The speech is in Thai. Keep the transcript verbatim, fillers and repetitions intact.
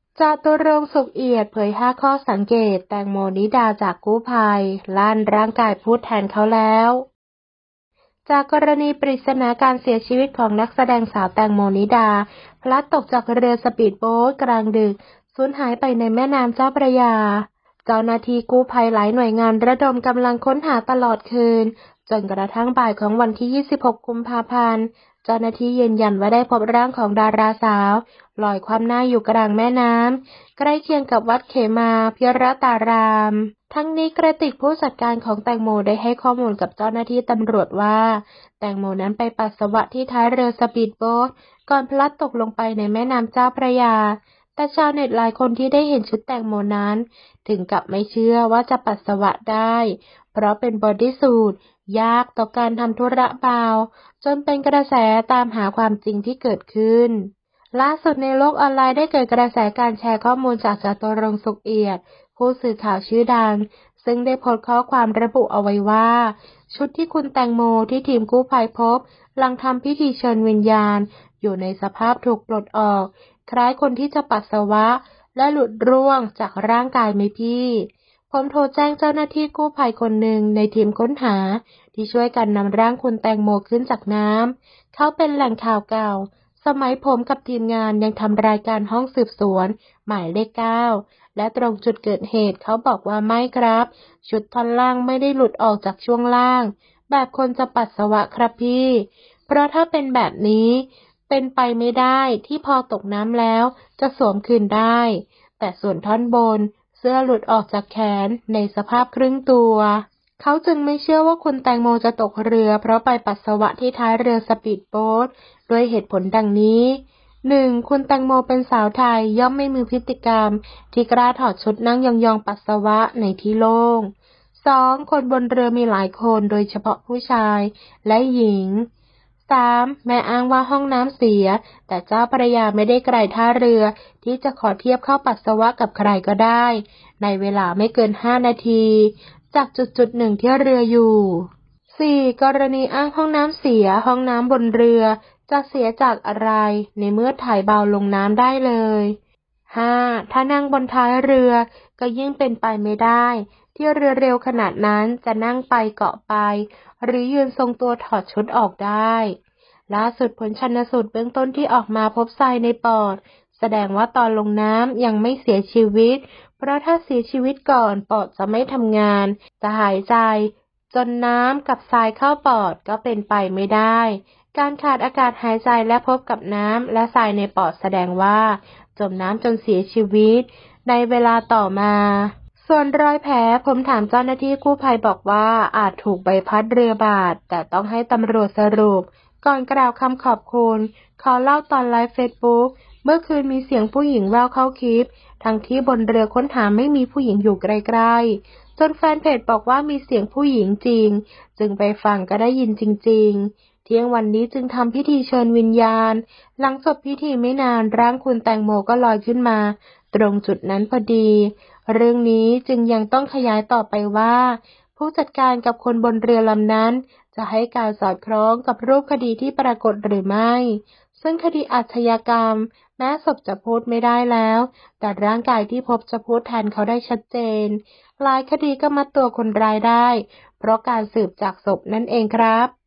จตุรงค์ สุขเอียดเผยห้าข้อสังเกตแตงโมนิดาจากกู้ภัยลั่นร่างกายพูดแทนเขาแล้วจากกรณีปริศนาการเสียชีวิตของนักแสดงสาวแตงโมนิดาพลัดตกจากเรือสปีดโบ๊ทกลางดึกสูญหายไปในแม่น้ำเจ้าพระยาเจ้าหน้าที่กู้ภัยหลายหน่วยงานระดมกำลังค้นหาตลอดคืนจนกระทั่งบ่ายของวันที่ยี่สิบหกกุมภาพันธ์เจ้าหน้าที่ยืนยันว่าได้พบร่างของดาราสาวลอยคว่ำหน้าอยู่กลางแม่น้ำใกล้เคียงกับวัดเขมาพิรตารามทั้งนี้กระติกผู้จัดการของแตงโมได้ให้ข้อมูลกับเจ้าหน้าที่ตำรวจว่าแตงโมนั้นไปปัสสาวะที่ท้ายเรือสปีดโบ๊ทก่อนพลัดตกลงไปในแม่น้ำเจ้าพระยาแต่ชาวเน็ตหลายคนที่ได้เห็นชุดแตงโมนั้นถึงกับไม่เชื่อว่าจะปัสสาวะได้เพราะเป็นบอดี้สูทยากต่อการทำธุระเบาจนเป็นกระแสตามหาความจริงที่เกิดขึ้นล่าสุดในโลกออนไลน์ได้เกิดกระแสการแชร์ข้อมูลจากจตุรงค์ สุขเอียดผู้สื่อข่าวชื่อดังซึ่งได้โพสต์ข้อความระบุเอาไว้ว่าชุดที่คุณแตงโมที่ทีมกู้ภัยพบหลังทำพิธีเชิญวิญญาณอยู่ในสภาพถูกปลดออกคล้ายคนที่จะปัสสาวะและหลุดร่วงจากร่างกายไหมพี่ผมโทรแจ้งเจ้าหน้าที่กู้ภัยคนหนึ่งในทีมค้นหาที่ช่วยกันนำร่างคุณแตงโมขึ้นจากน้ำเขาเป็นแหล่งข่าวเก่าสมัยผมกับทีมงานยังทำรายการห้องสืบสวนหมายเลขเก้าและตรงจุดเกิดเหตุเขาบอกว่าไม่ครับชุดท่อนล่างไม่ได้หลุดออกจากช่วงล่างแบบคนจะปัสสาวะครับพี่เพราะถ้าเป็นแบบนี้เป็นไปไม่ได้ที่พอตกน้ำแล้วจะสวมคืนได้แต่ส่วนท่อนบนเสื้อหลุดออกจากแขนในสภาพครึ่งตัวเขาจึงไม่เชื่อว่าคุณแตงโมจะตกเรือเพราะไปปัสสาวะที่ท้ายเรือสปีดโบ๊ทด้วยเหตุผลดังนี้ หนึ่ง. คุณแตงโมเป็นสาวไทยย่อมไม่มีพฤติกรรมที่กล้าถอดชุดนั่งยองๆปัสสาวะในที่โล่ง สอง. คนบนเรือมีหลายคนโดยเฉพาะผู้ชายและหญิง สาม. แม่อ้างว่าห้องน้ำเสียแต่เจ้าพระยาไม่ได้ไกลท่าเรือที่จะขอเทียบเข้าปัสสาวะกับใครก็ได้ในเวลาไม่เกินห้านาทีจากจุดๆหนึ่งที่เรืออยู่ สี่. กรณีอ้างห้องน้ำเสียห้องน้ำบนเรือจะเสียจากอะไรในเมื่อถ่ายเบาลงน้ำได้เลย ห้า. ถ้านั่งบนท้ายเรือก็ยิ่งเป็นไปไม่ได้ที่เรือเร็วขนาดนั้นจะนั่งไปเกาะไปหรือยืนทรงตัวถอดชุดออกได้ล่าสุดผลชันสูตรเบื้องต้นที่ออกมาพบทรายในปอดแสดงว่าตอนลงน้ำยังไม่เสียชีวิตเพราะถ้าเสียชีวิตก่อนปอดจะไม่ทำงานจะหายใจจนน้ำกับทรายเข้าปอดก็เป็นไปไม่ได้การขาดอากาศหายใจและพบกับน้ำและทรายในปอดแสดงว่าจมน้ำจนเสียชีวิตในเวลาต่อมาส่วนรอยแผลผมถามเจ้าหน้าที่กู้ภัยบอกว่าอาจถูกใบพัดเรือบาดแต่ต้องให้ตำรวจสรุปก่อนกล่าวคำขอบคุณขอเล่าตอนไลฟ์เฟซบุ๊กเมื่อคืนมีเสียงผู้หญิงแว่วเข้าคลิปทั้งที่บนเรือค้นหาไม่มีผู้หญิงอยู่ใกล้ๆจนแฟนเพจบอกว่ามีเสียงผู้หญิงจริงจึงไปฟังก็ได้ยินจริงๆเที่ยงวันนี้จึงทำพิธีเชิญวิญญาณหลังจบพิธีไม่นานร่างคุณแตงโมก็ลอยขึ้นมาตรงจุดนั้นพอดีเรื่องนี้จึงยังต้องขยายต่อไปว่าผู้จัดการกับคนบนเรือลำนั้นจะให้การสอดคล้องกับรูปคดีที่ปรากฏหรือไม่ซึ่งคดีอาชญากรรมแม้ศพจะพูดไม่ได้แล้วแต่ร่างกายที่พบจะพูดแทนเขาได้ชัดเจนหลายคดีก็มัดตัวคนร้ายได้เพราะการสืบจากศพนั่นเองครับ